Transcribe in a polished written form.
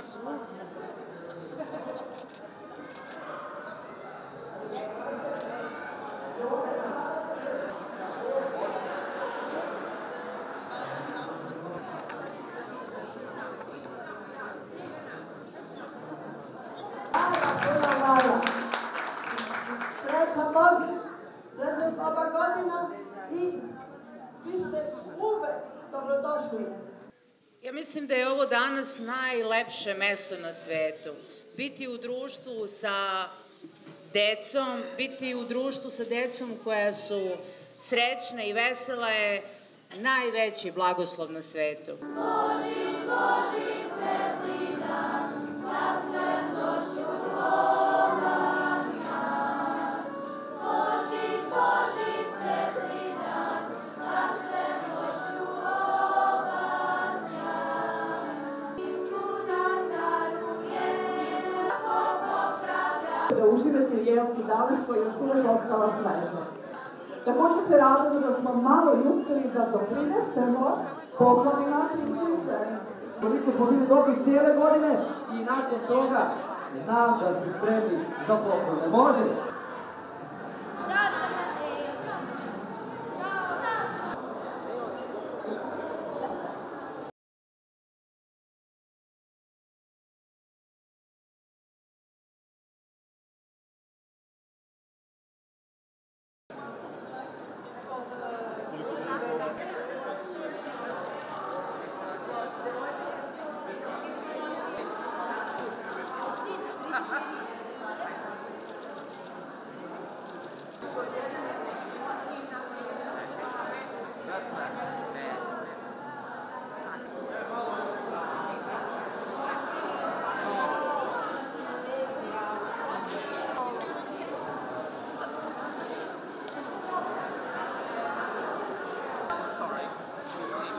Srećan Božić, srećan Nova godina i vi ste uvek dobrodošli. Ja mislim da je ovo danas najlepše mesto na svetu. Biti u društvu sa decom, biti u društvu sa decom koja su srećna i vesela je najveći blagoslov na svetu. Božić, Božić, svetli dan, sa svetlošću obasja. Božić, Božić, svetli dan, sa svetlošću obasja. Svuda caruje, svako popravlja. Da uživate u jelci danas koja je još uvek ostala sveža. Također se radimo da smo malo i uspeli da doprinesemo poklanima Kristice. Koliko smo bili dobri cijele godine i nakon toga znam da ste spremni za poklone. Može? Sorry.